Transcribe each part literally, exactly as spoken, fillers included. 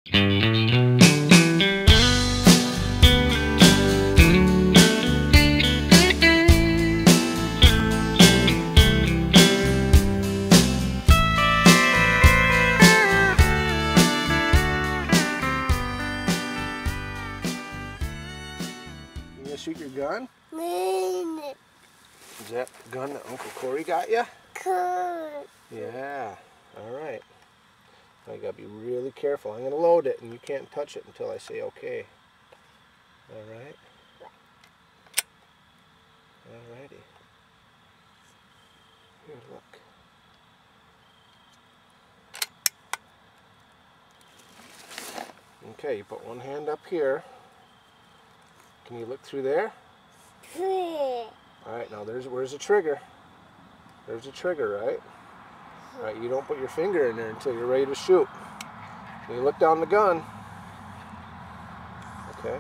Shoot your gun? Is that gun that Uncle Corey got you? Cool. Yeah. All right. Now you gotta be really careful. I'm gonna load it, and you can't touch it until I say okay. All right. All righty. Here, look. Okay, you put one hand up here. Can you look through there? Alright, now there's where's the trigger? There's the trigger, right? Alright, you don't put your finger in there until you're ready to shoot. You look down the gun. Okay.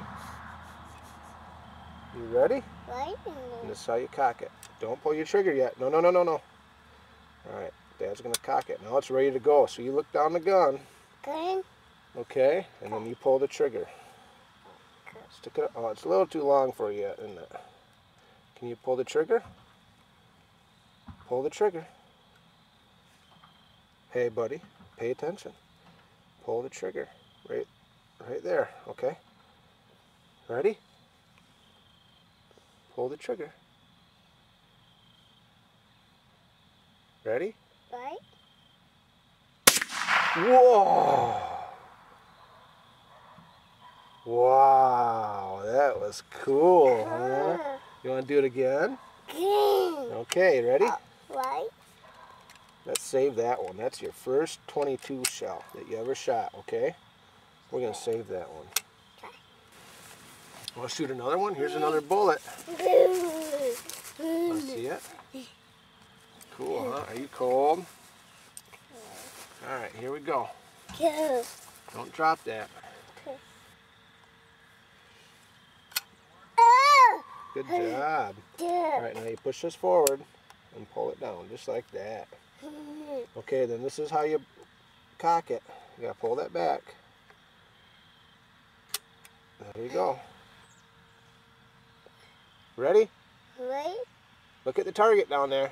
You ready? Right. And this is how you cock it. Don't pull your trigger yet. No, no, no, no, no. Alright, Dad's gonna cock it. Now it's ready to go. So you look down the gun. Gun. Okay, and then you pull the trigger. Stick it up. Oh, it's a little too long for you yet, isn't it? Can you pull the trigger? Pull the trigger. Hey, buddy, pay attention. Pull the trigger. Right, right there. Okay. Ready? Pull the trigger. Ready? Right. Whoa! Wow, that was cool, huh? You want to do it again? Okay, ready? Uh, right. Let's save that one. That's your first twenty-two shell that you ever shot, okay? We're going to save that one. Okay. Want to shoot another one? Here's another bullet. Want to see it? Cool, huh? Are you cold? Alright, here we go. Don't drop that. Good job. Alright, now you push this forward and pull it down, just like that. Okay, then this is how you cock it. You gotta pull that back. There you go. Ready? Right. Look at the target down there.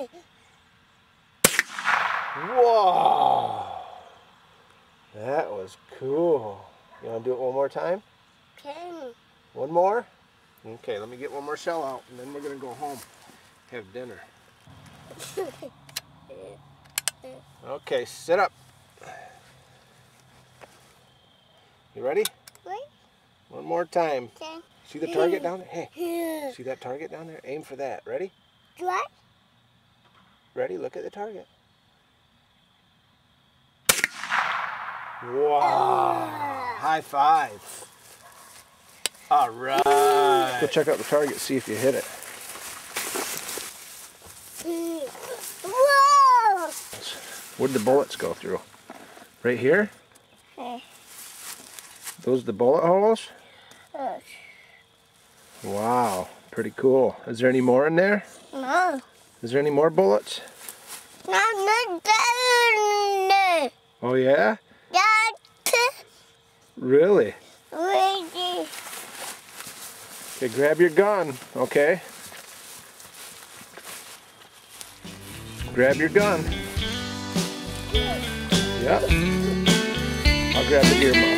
Whoa! That was cool. You wanna do it one more time? Can. One more? Okay, let me get one more shell out, and then we're going to go home, have dinner. Okay, sit up. You ready? Right. One more time. Can. See the target down there? Hey, see that target down there? Aim for that. Ready? What? Ready? Look at the target. Wow! High five. All right. Go check out the target, see if you hit it. Whoa! Where'd the bullets go through? Right here? Hey. Those the bullet holes? Uh, Pretty cool. Is there any more in there? No. Is there any more bullets? No, no, no. Oh yeah? That's Really? ready. Okay, grab your gun, okay? Grab your gun. Yep. I'll grab the earmuff.